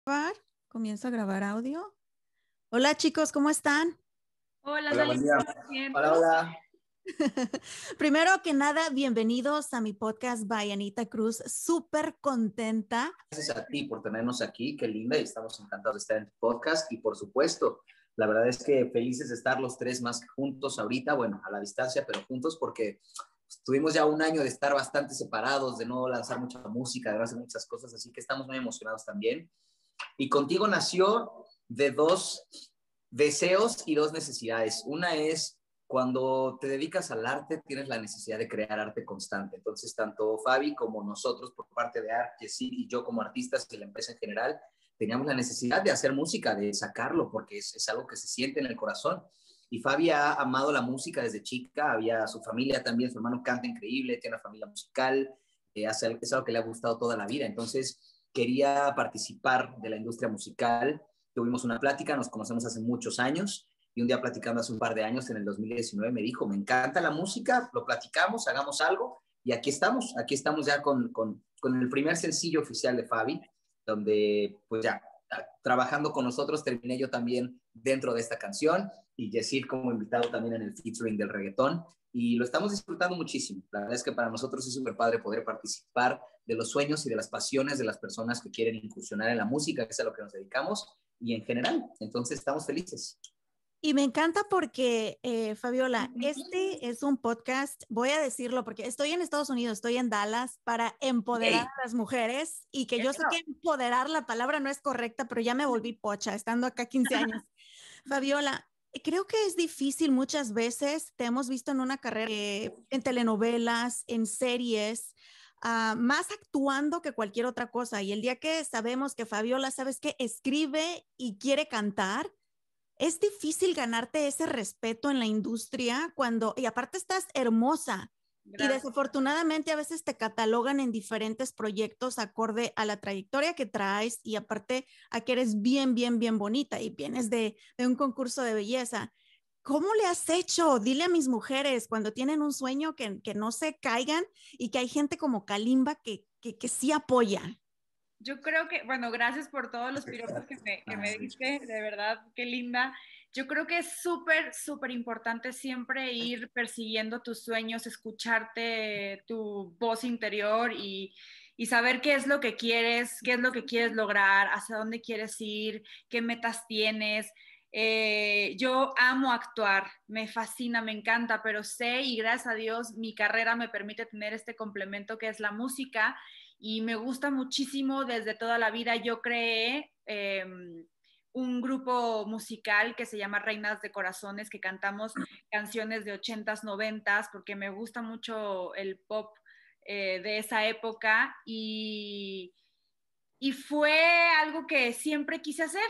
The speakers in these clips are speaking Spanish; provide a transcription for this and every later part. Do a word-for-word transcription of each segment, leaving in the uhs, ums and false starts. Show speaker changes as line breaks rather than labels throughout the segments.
grabar, comienzo a grabar audio. Hola chicos, ¿cómo están?
Hola,
Hola, buen día.
bien.
Hola, hola.
Primero que nada, bienvenidos a mi podcast by Anita Cruz. Súper contenta.
Gracias a ti por tenernos aquí, qué linda, y estamos encantados de estar en tu podcast. Y por supuesto, la verdad es que felices de estar los tres más que juntos ahorita, bueno, a la distancia, pero juntos porque pues, tuvimos ya un año de estar bastante separados, de no lanzar mucha música, de hacer muchas cosas, así que estamos muy emocionados también. Y contigo nació de dos deseos y dos necesidades. Una es cuando te dedicas al arte, tienes la necesidad de crear arte constante. Entonces, tanto Fabi como nosotros, por parte de Art, Yesid y yo como artistas y la empresa en general, teníamos la necesidad de hacer música, de sacarlo, porque es, es algo que se siente en el corazón. Y Fabi ha amado la música desde chica, había su familia también, su hermano canta increíble, tiene una familia musical, eh, hace, es algo que le ha gustado toda la vida. Entonces, quería participar de la industria musical. Tuvimos una plática, nos conocemos hace muchos años, y un día platicando hace un par de años, en el dos mil diecinueve, me dijo, me encanta la música, lo platicamos, hagamos algo, y aquí estamos, aquí estamos ya con, con, con el primer sencillo oficial de Fabi, donde pues ya, trabajando con nosotros, terminé yo también dentro de esta canción, y Yesid como invitado también en el featuring del reggaetón, y lo estamos disfrutando muchísimo. La verdad es que para nosotros es súper padre poder participar de los sueños y de las pasiones de las personas que quieren incursionar en la música, que es a lo que nos dedicamos, y en general. Entonces, estamos felices.
Y me encanta porque, eh, Fabiola, este es un podcast, voy a decirlo porque estoy en Estados Unidos, estoy en Dallas para empoderar
Hey.
a las mujeres y que yo sé
Eso.
que empoderar la palabra no es correcta, pero ya me volví pocha estando acá quince años. Fabiola, creo que es difícil muchas veces, te hemos visto en una carrera, eh, en telenovelas, en series, uh, más actuando que cualquier otra cosa. Y el día que sabemos que Fabiola, ¿sabes qué? Escribe y quiere cantar, es difícil ganarte ese respeto en la industria cuando, y aparte estás hermosa. Y
Gracias.
desafortunadamente a veces te catalogan en diferentes proyectos acorde a la trayectoria que traes y aparte a que eres bien, bien, bien bonita y vienes de, de un concurso de belleza. ¿Cómo le has hecho? Dile a mis mujeres cuando tienen un sueño que, que no se caigan y que hay gente como Kalimba que, que, que sí apoya.
Yo creo que, bueno, gracias por todos los piropos que me, que me diste, de verdad, qué linda. Yo creo que es súper, súper importante siempre ir persiguiendo tus sueños, escucharte tu voz interior y, y saber qué es lo que quieres, qué es lo que quieres lograr, hacia dónde quieres ir, qué metas tienes. Eh, yo amo actuar, me fascina, me encanta, pero sé y gracias a Dios mi carrera me permite tener este complemento que es la música y me gusta muchísimo desde toda la vida. Yo creé eh, un grupo musical que se llama Reinas de Corazones, que cantamos canciones de ochentas, noventas, porque me gusta mucho el pop eh, de esa época y, y fue algo que siempre quise hacer.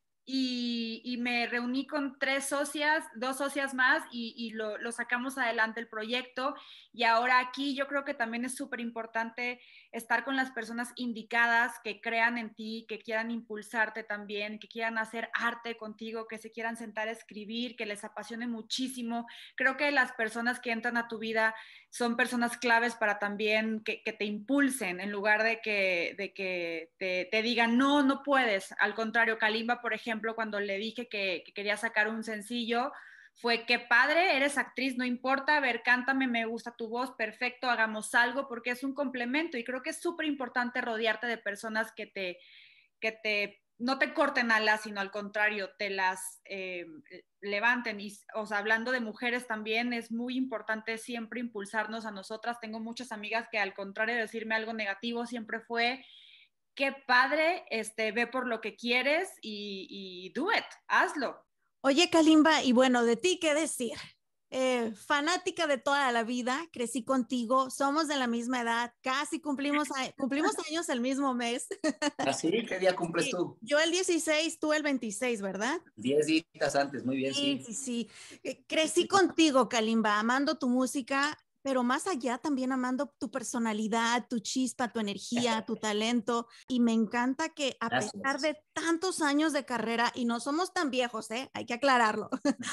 Y, y, me reuní con tres socias, dos socias más y, y lo, lo, sacamos adelante el proyecto y ahora aquí yo creo que también es súper importante estar con las personas indicadas que crean en ti, que quieran impulsarte también, que quieran hacer arte contigo, que se quieran sentar a escribir, que les apasione muchísimo. Creo que las personas que entran a tu vida son personas claves para también que, que te impulsen en lugar de que, de que te, te digan no, no puedes. Al contrario, Kalimba, por ejemplo, ejemplo, cuando le dije que, que quería sacar un sencillo, fue que padre, eres actriz, no importa, a ver, cántame, me gusta tu voz, perfecto, hagamos algo, porque es un complemento y creo que es súper importante rodearte de personas que te, que te, no te corten alas, sino al contrario, te las eh, levanten. Y, o sea, hablando de mujeres también, es muy importante siempre impulsarnos a nosotras. Tengo muchas amigas que al contrario de decirme algo negativo, siempre fue qué padre, este, ve por lo que quieres y, y do it, hazlo.
Oye, Kalimba, y bueno, de ti, ¿qué decir? Eh, fanática de toda la vida, crecí contigo, somos de la misma edad, casi cumplimos, cumplimos años el mismo mes.
¿Así? ¿Qué día cumples
Sí,
tú?
yo el dieciséis, tú el veintiséis, ¿verdad?
Diez días antes, muy bien,
Sí,
sí.
sí, sí. Eh, crecí contigo, Kalimba, amando tu música, pero más allá también amando tu personalidad, tu chispa, tu energía, tu talento. Y me encanta que a
Gracias.
pesar de tantos años de carrera, y no somos tan viejos, ¿eh? Hay que aclararlo,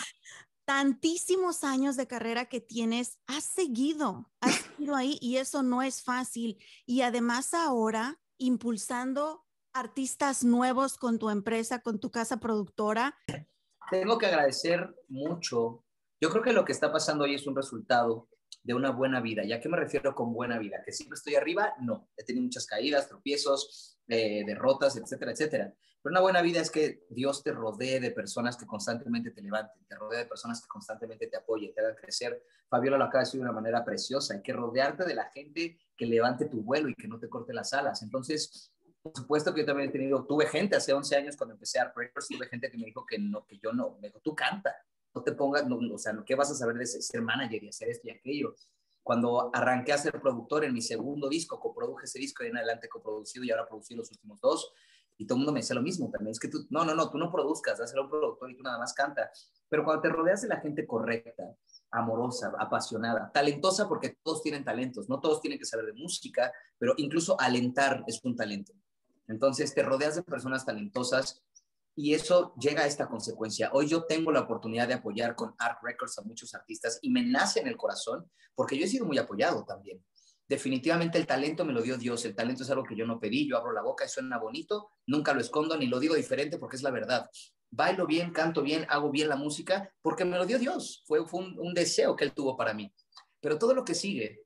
tantísimos años de carrera que tienes, has seguido, has seguido ahí y eso no es fácil. Y además ahora impulsando artistas nuevos con tu empresa, con tu casa productora?
Tengo que agradecer mucho. Yo creo que lo que está pasando hoy es un resultado de una buena vida. ¿Y a qué me refiero con buena vida? ¿Que siempre estoy arriba? No. He tenido muchas caídas, tropiezos, eh, derrotas, etcétera, etcétera. Pero una buena vida es que Dios te rodee de personas que constantemente te levanten, te rodee de personas que constantemente te apoyen, te hagan crecer. Fabiola lo acaba de decir de una manera preciosa. Hay que rodearte de la gente que levante tu vuelo y que no te corte las alas. Entonces, por supuesto que yo también he tenido, tuve gente hace once años cuando empecé Art Records, tuve gente que me dijo que, no, que yo no, me dijo, tú canta, no te pongas, no, o sea, ¿qué vas a saber de ser manager y hacer esto y aquello? Cuando arranqué a ser productor en mi segundo disco, coproduje ese disco y en adelante coproducido y ahora producí los últimos dos, y todo el mundo me decía lo mismo también, es que tú, no, no, no, tú no produzcas, dáselo a un productor y tú nada más canta. Pero cuando te rodeas de la gente correcta, amorosa, apasionada, talentosa, porque todos tienen talentos, no todos tienen que saber de música, pero incluso alentar es un talento. Entonces te rodeas de personas talentosas y eso llega a esta consecuencia. Hoy yo tengo la oportunidad de apoyar con Art Records a muchos artistas y me nace en el corazón porque yo he sido muy apoyado también. Definitivamente el talento me lo dio Dios, el talento es algo que yo no pedí, yo abro la boca y suena bonito, nunca lo escondo ni lo digo diferente porque es la verdad. Bailo bien, canto bien, hago bien la música porque me lo dio Dios, fue, fue un, un deseo que Él tuvo para mí. Pero todo lo que sigue,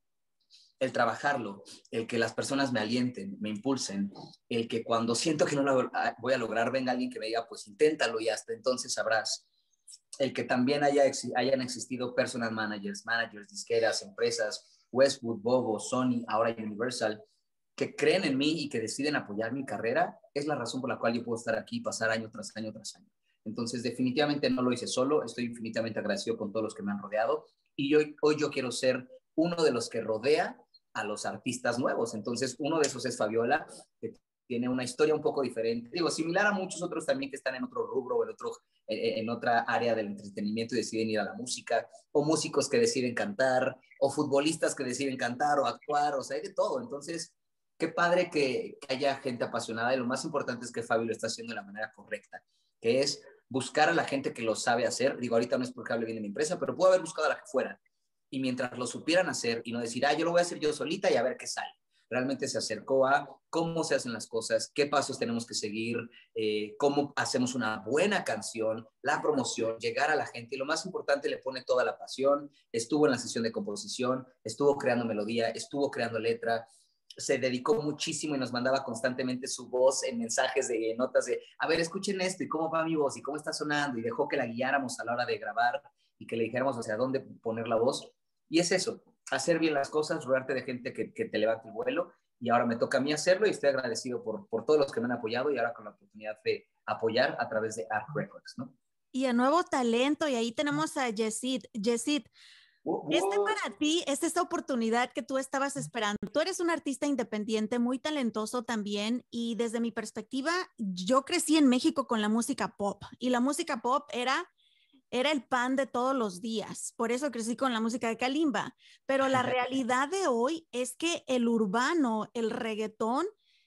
el trabajarlo, el que las personas me alienten, me impulsen, el que cuando siento que no lo voy a lograr, venga alguien que me diga, pues inténtalo y hasta entonces sabrás. El que también haya, hayan existido personal managers, managers, disqueras, empresas, Westwood, Bobo, Sony, ahora Universal, que creen en mí y que deciden apoyar mi carrera, es la razón por la cual yo puedo estar aquí y pasar año tras año tras año. Entonces, definitivamente no lo hice solo, estoy infinitamente agradecido con todos los que me han rodeado y hoy, hoy yo quiero ser uno de los que rodea a los artistas nuevos. Entonces, uno de esos es Fabiola, que tiene una historia un poco diferente, digo, similar a muchos otros también que están en otro rubro o en, otro, en, en otra área del entretenimiento y deciden ir a la música, o músicos que deciden cantar, o futbolistas que deciden cantar o actuar, o sea, hay de todo. Entonces, qué padre que, que haya gente apasionada y lo más importante es que Fabio lo está haciendo de la manera correcta, que es buscar a la gente que lo sabe hacer. Digo, ahorita no es porque hable bien de mi empresa, pero puedo haber buscado a la que fuera. Y mientras lo supieran hacer y no decir, ah, yo lo voy a hacer yo solita y a ver qué sale. Realmente se acercó a cómo se hacen las cosas, qué pasos tenemos que seguir, eh, cómo hacemos una buena canción, la promoción, llegar a la gente y lo más importante, le pone toda la pasión, estuvo en la sesión de composición, estuvo creando melodía, estuvo creando letra, se dedicó muchísimo y nos mandaba constantemente su voz en mensajes de notas de, a ver, escuchen esto y cómo va mi voz y cómo está sonando y dejó que la guiáramos a la hora de grabar y que le dijéramos hacia dónde poner la voz. Y es eso, hacer bien las cosas, rodearte de gente que, que te levante el vuelo y ahora me toca a mí hacerlo y estoy agradecido por, por todos los que me han apoyado y ahora con la oportunidad de apoyar a través de Art Records, ¿no?
Y a nuevo talento, y ahí tenemos a Yesid. Yesid, este para ti es esta oportunidad que tú estabas esperando. Tú eres un artista independiente, muy talentoso también, y desde mi perspectiva, yo crecí en México con la música pop, y la música pop era... era el pan de todos los días, por eso crecí con la música de Kalimba, pero la realidad de hoy es que el urbano, el reggaetón,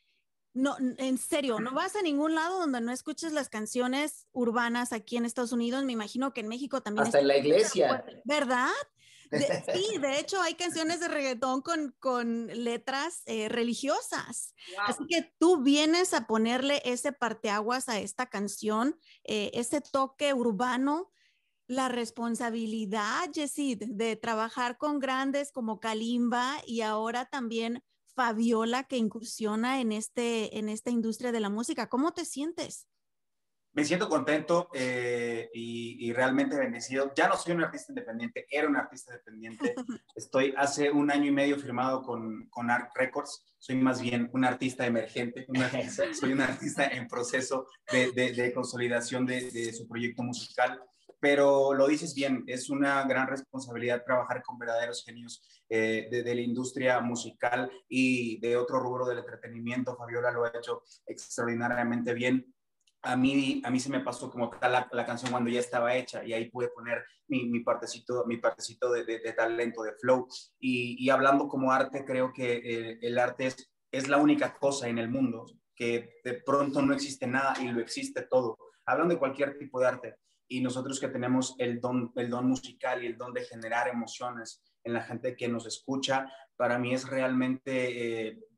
no, en serio, no vas a ningún lado donde no escuches las canciones urbanas aquí en Estados Unidos, me imagino que en México también.
Hasta en la iglesia.
¿Verdad? De, sí, de hecho hay canciones de reggaetón con, con letras eh, religiosas. Wow. Así que tú vienes a ponerle ese parteaguas a esta canción, eh, ese toque urbano. La responsabilidad, Yesid, de trabajar con grandes como Kalimba y ahora también Fabiola que incursiona en, este, en esta industria de la música. ¿Cómo te sientes?
Me siento contento eh, y, y realmente bendecido. Ya no soy un artista independiente, era un artista independiente. Estoy hace un año y medio firmado con, con Art Records. Soy más bien un artista emergente. Una, soy un artista en proceso de, de, de consolidación de, de su proyecto musical. Pero lo dices bien, es una gran responsabilidad trabajar con verdaderos genios eh, de, de la industria musical y de otro rubro del entretenimiento. Fabiola lo ha hecho extraordinariamente bien. A mí, a mí se me pasó como tal la, la canción cuando ya estaba hecha y ahí pude poner mi, mi partecito, mi partecito de, de, de talento, de flow. Y, y hablando como arte, creo que eh, el arte es, es la única cosa en el mundo que de pronto no existe nada y lo existe todo. Hablando de cualquier tipo de arte. Y nosotros que tenemos el don, el don musical y el don de generar emociones en la gente que nos escucha, para mí es realmente... Eh,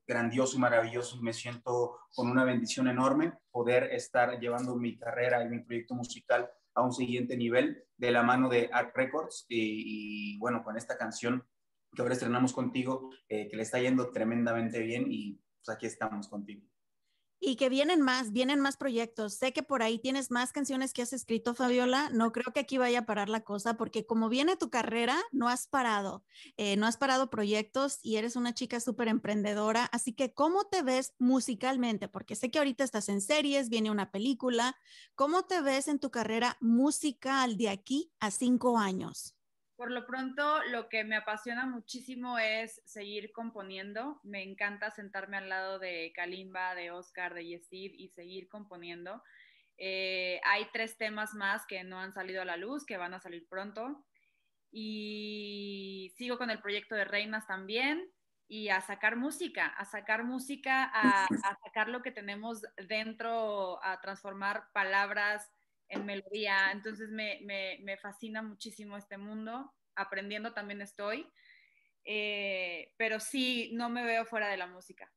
grandioso y maravilloso. Me siento con una bendición enorme poder estar llevando mi carrera y mi proyecto musical a un siguiente nivel de la mano de Arc Records y, y bueno, con esta canción que ahora estrenamos contigo, eh, que le está yendo tremendamente bien y pues aquí estamos contigo.
Y que vienen más, vienen más proyectos. Sé que por ahí tienes más canciones que has escrito, Fabiola. No creo que aquí vaya a parar la cosa, porque como viene tu carrera, no has parado, eh, no has parado proyectos y eres una chica súper emprendedora. Así que, ¿cómo te ves musicalmente? Porque sé que ahorita estás en series, viene una película. ¿Cómo te ves en tu carrera musical de aquí a cinco años?
Por lo pronto, lo que me apasiona muchísimo es seguir componiendo. Me encanta sentarme al lado de Kalimba, de Oscar, de Yesid y seguir componiendo. Eh, hay tres temas más que no han salido a la luz, que van a salir pronto. Y sigo con el proyecto de Reinas también y a sacar música, a sacar música, a, a sacar lo que tenemos dentro, a transformar palabras en melodía. Entonces me, me, me fascina muchísimo este mundo, aprendiendo también estoy, eh, pero sí, no me veo fuera de la música.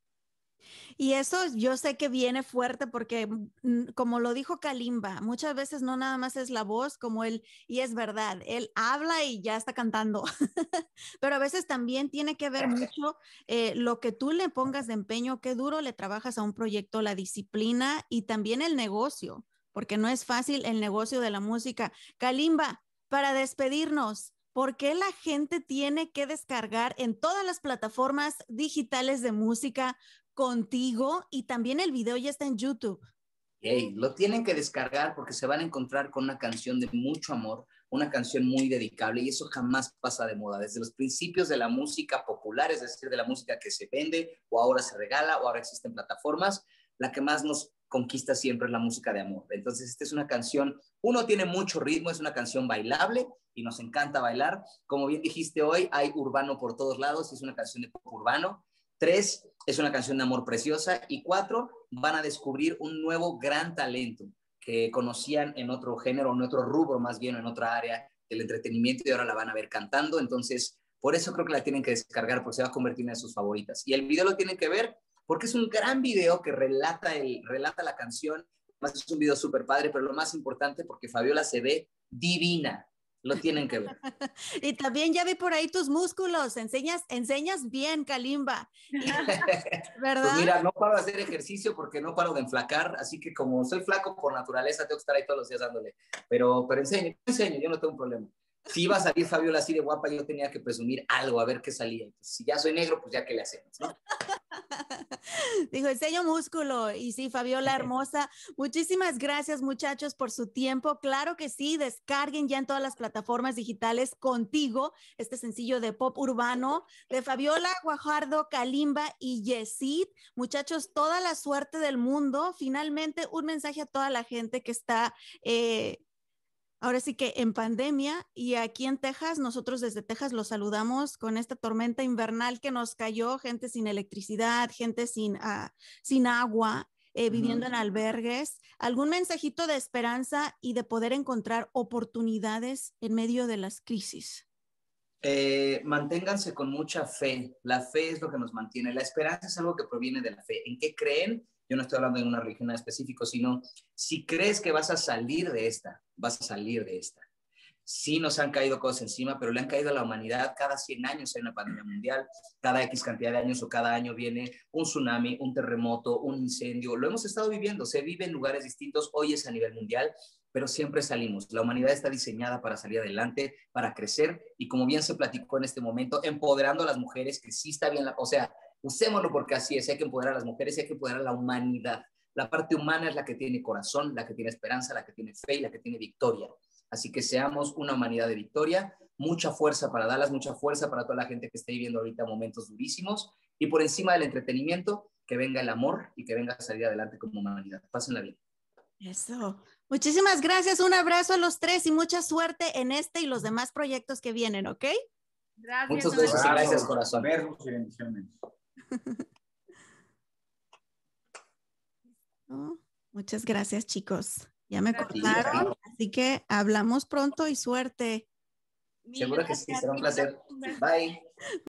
Y eso yo sé que viene fuerte porque, mm, como lo dijo Kalimba, muchas veces no nada más es la voz como él, y es verdad, él habla y ya está cantando, pero a veces también tiene que ver mucho eh, lo que tú le pongas de empeño, qué duro le trabajas a un proyecto, la disciplina y también el negocio, porque no es fácil el negocio de la música. Kalimba, para despedirnos, ¿por qué la gente tiene que descargar en todas las plataformas digitales de música contigo? Y también el video ya está en YouTube.
Hey, lo tienen que descargar porque se van a encontrar con una canción de mucho amor, una canción muy dedicable y eso jamás pasa de moda. Desde los principios de la música popular, es decir, de la música que se vende o ahora se regala o ahora existen plataformas, la que más nos conquista siempre es la música de amor. Entonces, esta es una canción, uno tiene mucho ritmo, es una canción bailable y nos encanta bailar. Como bien dijiste hoy, hay urbano por todos lados, es una canción de pop urbano. Tres, es una canción de amor preciosa. Y cuatro, van a descubrir un nuevo gran talento que conocían en otro género, en otro rubro más bien, en otra área del entretenimiento y ahora la van a ver cantando. Entonces, por eso creo que la tienen que descargar porque se va a convertir en una de sus favoritas. Y el video lo tienen que ver porque es un gran video que relata, el, relata la canción. Además es un video súper padre, pero lo más importante porque Fabiola se ve divina. Lo tienen que ver.
Y también ya vi por ahí tus músculos, enseñas, enseñas bien, Kalimba. Y, ¿verdad?
Pues mira, no paro de hacer ejercicio porque no paro de enflacar, así que como soy flaco por naturaleza, tengo que estar ahí todos los días dándole. Pero, pero enseño, enseño, yo no tengo un problema. Si iba a salir Fabiola así de guapa, yo tenía que presumir algo, a ver qué salía. Entonces, si ya soy negro, pues ya qué le hacemos, ¿no?
Dijo, enseño músculo. Y sí, Fabiola hermosa, muchísimas gracias, muchachos, por su tiempo. Claro que sí, descarguen ya en todas las plataformas digitales Contigo, este sencillo de pop urbano de Fabiola, Guajardo, Kalimba y Yesid. Muchachos, toda la suerte del mundo. Finalmente, un mensaje a toda la gente que está eh, ahora sí que en pandemia, y aquí en Texas, nosotros desde Texas los saludamos con esta tormenta invernal que nos cayó, gente sin electricidad, gente sin, uh, sin agua, eh, viviendo uh-huh. en albergues. ¿Algún mensajito de esperanza y de poder encontrar oportunidades en medio de las crisis?
Eh, manténganse con mucha fe. La fe es lo que nos mantiene. La esperanza es algo que proviene de la fe. ¿En qué creen? Yo no estoy hablando de una religión en específico, sino si crees que vas a salir de esta, vas a salir de esta. Sí nos han caído cosas encima, pero le han caído a la humanidad. Cada cien años hay una pandemia mundial, cada X cantidad de años o cada año viene un tsunami, un terremoto, un incendio. Lo hemos estado viviendo, se vive en lugares distintos, hoy es a nivel mundial, pero siempre salimos. La humanidad está diseñada para salir adelante, para crecer y como bien se platicó en este momento, empoderando a las mujeres, que sí está bien, la, o sea, usémoslo porque así es, hay que empoderar a las mujeres, hay que empoderar a la humanidad. La parte humana es la que tiene corazón, la que tiene esperanza, la que tiene fe y la que tiene victoria. Así que seamos una humanidad de victoria, mucha fuerza para Dallas, mucha fuerza para toda la gente que esté viviendo ahorita momentos durísimos y por encima del entretenimiento, que venga el amor y que venga a salir adelante como humanidad. Pásenla bien.
Eso. Muchísimas gracias, un abrazo a los tres y mucha suerte en este y los demás proyectos que vienen, ¿ok?
Gracias.
Muchas besos y gracias, corazón.
Besos y bendiciones.
Oh, muchas gracias, chicos. Ya me cortaron, así que hablamos pronto y suerte.
Seguro que sí, será un placer. Bye.